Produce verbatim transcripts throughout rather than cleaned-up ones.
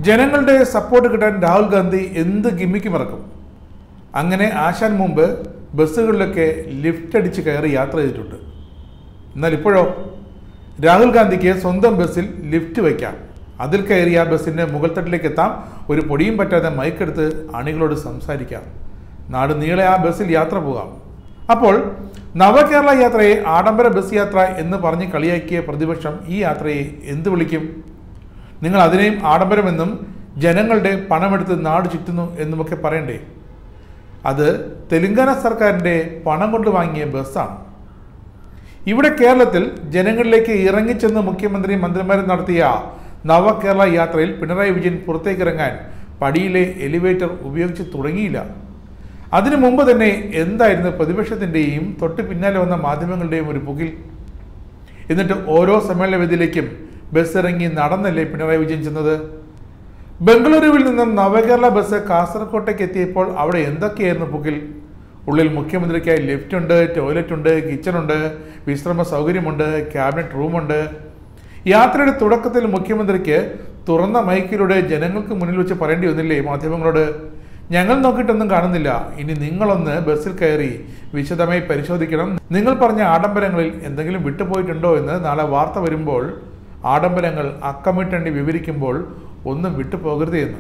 ജനങ്ങളുടെ സപ്പോർട്ട് കിട്ടാൻ രാഹുൽ ഗാന്ധി എന്ത് ഗിമ്മിക്കും ഇറക്കും. അങ്ങനെ ആശാൻ മുമ്പ് ബസ്സുകളിലൊക്കെ ലിഫ്റ്റ് അടിച്ച് കയറി യാത്ര ചെയ്തിട്ടുണ്ട്. എന്നാൽ ഇപ്പോഴോ രാഹുൽ ഗാന്ധിക്ക് സ്വന്തം ബസ്സിൽ ലിഫ്റ്റ് വയ്ക്കാം, അതിൽ കയറി ആ ബസ്സിൻ്റെ മുകൾ തട്ടിലേക്ക് എത്താം, ഒരു പൊടിയും പറ്റാതെ മൈക്കെടുത്ത് അണികളോട് സംസാരിക്കാം, നാട് നീളെ ആ ബസ്സിൽ യാത്ര പോകാം. അപ്പോൾ നവകേരള യാത്രയെ ആഡംബര ബസ് യാത്ര എന്ന് പറഞ്ഞ് കളിയാക്കിയ പ്രതിപക്ഷം ഈ യാത്രയെ എന്ത് വിളിക്കും? നിങ്ങൾ അതിനെയും ആഡംബരമെന്നും ജനങ്ങളുടെ പണമെടുത്ത് നാട് ചുറ്റുന്നു എന്നുമൊക്കെ പറയണ്ടേ? അത് തെലങ്കാന സർക്കാരിൻ്റെ പണം കൊണ്ട് വാങ്ങിയ ബസ്സാണ്. ഇവിടെ കേരളത്തിൽ ജനങ്ങളിലേക്ക് ഇറങ്ങിച്ചെന്ന് മുഖ്യമന്ത്രി മന്ത്രിമാരും നടത്തിയ നവകേരള യാത്രയിൽ പിണറായി വിജയൻ പുറത്തേക്കിറങ്ങാൻ പടിയിലെ എലിവേറ്റർ ഉപയോഗിച്ച് തുടങ്ങിയില്ല. അതിനു മുമ്പ് തന്നെ എന്തായിരുന്നു പ്രതിപക്ഷത്തിൻ്റെയും തൊട്ട് പിന്നാലെ വന്ന മാധ്യമങ്ങളുടെയും ഒരു പുകിൽ? എന്നിട്ട് ഓരോ സമ്മേളന വേദിയിലേക്കും ബസ് ഇറങ്ങി നടന്നല്ലേ പിണറായി വിജയൻ ചെന്നത്? ബംഗളൂരുവിൽ നിന്നും നവകേരള ബസ് കാസർകോട്ടേക്ക് എത്തിയപ്പോൾ അവിടെ എന്തൊക്കെയായിരുന്നു പുകിൽ? ഉള്ളിൽ മുഖ്യമന്ത്രിക്കായി ലിഫ്റ്റ് ഉണ്ട്, ടോയ്ലറ്റ് ഉണ്ട്, കിച്ചണുണ്ട്, വിശ്രമ സൗകര്യമുണ്ട്, ക്യാബിനറ്റ് റൂമുണ്ട്. യാത്രയുടെ തുടക്കത്തിൽ മുഖ്യമന്ത്രിക്ക് തുറന്ന മൈക്കിലൂടെ ജനങ്ങൾക്ക് മുന്നിൽ വെച്ച് പറയേണ്ടി വന്നില്ലേ മാധ്യമങ്ങളോട്, ഞങ്ങൾ നോക്കിയിട്ടൊന്നും കാണുന്നില്ല, ഇനി നിങ്ങളൊന്ന് ബസ്സിൽ കയറി വിശദമായി പരിശോധിക്കണം, നിങ്ങൾ പറഞ്ഞ ആഡംബരങ്ങളിൽ എന്തെങ്കിലും വിട്ടുപോയിട്ടുണ്ടോ എന്ന് നാളെ വാർത്ത വരുമ്പോൾ ആഡംബരങ്ങൾ അക്കമിട്ടണ്ടി വിവരിക്കുമ്പോൾ ഒന്നും വിട്ടുപോകരുത് എന്ന്.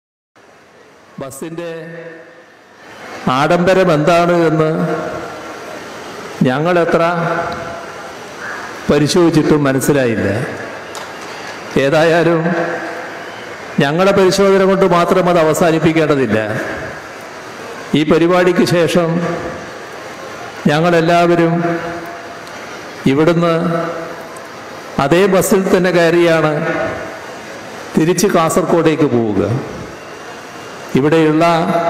ബസ്സിൻ്റെ ആഡംബരം എന്താണ് എന്ന് ഞങ്ങളെത്ര പരിശോധിച്ചിട്ടും മനസ്സിലായില്ല. ഏതായാലും ഞങ്ങളുടെ പരിശോധന കൊണ്ട് മാത്രം അത് അവസാനിപ്പിക്കേണ്ടതില്ല. ഈ പരിപാടിക്ക് ശേഷം ഞങ്ങളെല്ലാവരും ഇവിടുന്ന് അതേ ബസ്സിൽ തന്നെ കയറിയാണ് തിരിച്ച് കാസർഗോഡേക്ക് പോവുക. ഇവിടെയുള്ള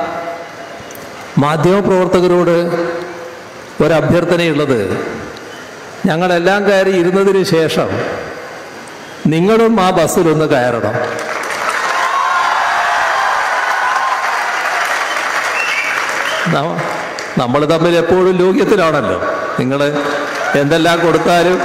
മാധ്യമപ്രവർത്തകരോട് ഒരഭ്യർത്ഥനയുള്ളത്, ഞങ്ങളെല്ലാം കയറി ഇരുന്നതിന് ശേഷം നിങ്ങളും ആ ബസ്സിലൊന്ന് കയറണം. നമ്മൾ തമ്മിൽ എപ്പോഴും ലോക്യത്തിലാണല്ലോ. നിങ്ങൾ എന്തെല്ലാം കൊടുത്താലും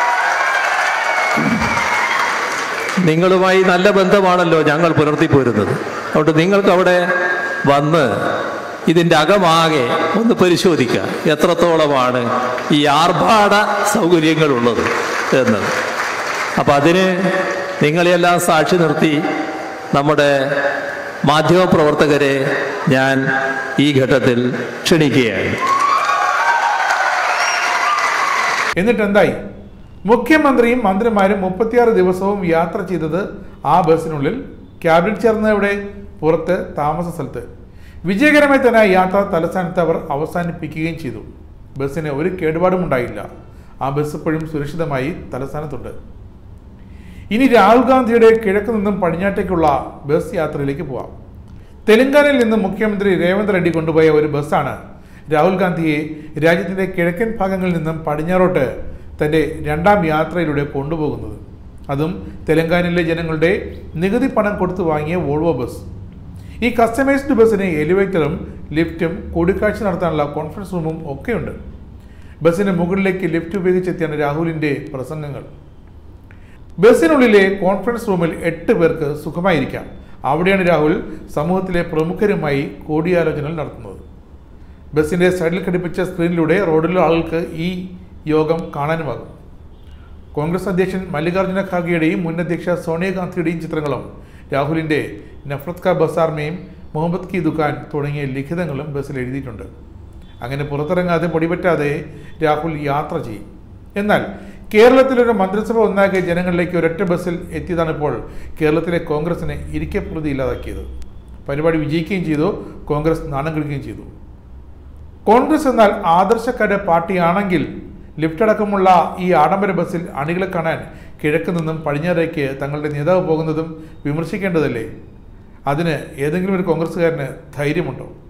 നിങ്ങളുമായി നല്ല ബന്ധമാണല്ലോ ഞങ്ങൾ പുലർത്തിപ്പോരുന്നത്. അതുകൊണ്ട് നിങ്ങൾക്ക് അവിടെ വന്ന് ഇതിൻ്റെ അകമാകെ ഒന്ന് പരിശോധിക്കുക, എത്രത്തോളമാണ് ഈ ആർഭാട സൗകര്യങ്ങളുള്ളത് എന്നത്. അപ്പം അതിന് നിങ്ങളെല്ലാം സാക്ഷി നിർത്തി നമ്മുടെ മാധ്യമപ്രവർത്തകരെ ഞാൻ ഈ ഘട്ടത്തിൽ ക്ഷണിക്കുകയാണ്. എന്നിട്ട് എന്തായി? മുഖ്യമന്ത്രിയും മന്ത്രിമാരും മുപ്പത്തിയാറ് ദിവസവും യാത്ര ചെയ്തത് ആ ബസ്സിനുള്ളിൽ, ക്യാബിനറ്റ് ചേർന്നവിടെ പുറത്ത് താമസ സ്ഥലത്ത്. വിജയകരമായി തന്നെ യാത്ര തലസ്ഥാനത്ത് അവർ അവസാനിപ്പിക്കുകയും ചെയ്തു. ബസ്സിന് ഒരു കേടുപാടും ഉണ്ടായില്ല. ആ ബസ് ഇപ്പോഴും സുരക്ഷിതമായി തലസ്ഥാനത്തുണ്ട്. ഇനി രാഹുൽ ഗാന്ധിയുടെ കിഴക്ക് നിന്നും പടിഞ്ഞാറ്റേക്കുള്ള ബസ് യാത്രയിലേക്ക് പോവാം. തെലങ്കാനയിൽ നിന്ന് മുഖ്യമന്ത്രി രേവന്ത് റെഡ്ഡി കൊണ്ടുപോയ ഒരു ബസ്സാണ് രാഹുൽ ഗാന്ധിയെ രാജ്യത്തിൻ്റെ കിഴക്കൻ ഭാഗങ്ങളിൽ നിന്നും പടിഞ്ഞാറോട്ട് തൻ്റെ രണ്ടാം യാത്രയിലൂടെ കൊണ്ടുപോകുന്നത്. അതും തെലങ്കാനയിലെ ജനങ്ങളുടെ നികുതി പണം കൊടുത്തു വാങ്ങിയ വോൾവോ ബസ്. ഈ കസ്റ്റമൈസ്ഡ് ബസ്സിന് എലിവേറ്ററും ലിഫ്റ്റും കൂടിക്കാഴ്ച നടത്താനുള്ള കോൺഫറൻസ് റൂമും ഒക്കെയുണ്ട്. ബസ്സിന് മുകളിലേക്ക് ലിഫ്റ്റ് ഉപയോഗിച്ചെത്തിയാണ് രാഹുലിൻ്റെ പ്രസംഗങ്ങൾ. ബസ്സിനുള്ളിലെ കോൺഫറൻസ് റൂമിൽ എട്ട് പേർക്ക് സുഖമായിരിക്കാം. അവിടെയാണ് രാഹുൽ സമൂഹത്തിലെ പ്രമുഖരുമായി കൂടിയാലോചനകൾ നടത്തുന്നത്. ബസ്സിൻ്റെ സൈഡിൽ ഘടിപ്പിച്ച സ്ക്രീനിലൂടെ റോഡിലുള്ള ആളുകൾക്ക് ഈ യോഗം കാണാനുമാകും. കോൺഗ്രസ് അധ്യക്ഷൻ മല്ലികാർജ്ജുന ഖാർഗെയുടെയും മുൻ അധ്യക്ഷ സോണിയാഗാന്ധിയുടെയും ചിത്രങ്ങളും രാഹുലിൻ്റെ നഫ്രത് കാ ബസാർമേയും മുഹമ്മദ് കി ദുക്കാൻ തുടങ്ങിയ ലിഖിതങ്ങളും ബസ്സിൽ എഴുതിയിട്ടുണ്ട്. അങ്ങനെ പുറത്തിറങ്ങാതെ പൊടിപറ്റാതെ രാഹുൽ യാത്ര ചെയ്യും. എന്നാൽ കേരളത്തിലൊരു മന്ത്രിസഭ ഒന്നാകെ ജനങ്ങളിലേക്ക് ഒരൊറ്റ ബസ്സിൽ എത്തിയതാണ് ഇപ്പോൾ കേരളത്തിലെ കോൺഗ്രസിനെ ഇരിക്കപ്രതി ഇല്ലാതാക്കിയത്. പരിപാടി വിജയിക്കുകയും ചെയ്തു, കോൺഗ്രസ് നാണം കെടുക്കുകയും ചെയ്തു. കോൺഗ്രസ് എന്നാൽ ആദർശക്കാരുടെ പാർട്ടിയാണെങ്കിൽ ലിഫ്റ്റ് അടക്കമുള്ള ഈ ആഡംബര ബസ്സിൽ അണികളെ കാണാൻ കിഴക്ക് നിന്നും പടിഞ്ഞാറേക്ക് തങ്ങളുടെ നേതാവ് പോകുന്നതും വിമർശിക്കേണ്ടതല്ലേ? അതിന് ഏതെങ്കിലും ഒരു കോൺഗ്രസ്സുകാരന് ധൈര്യമുണ്ടോ?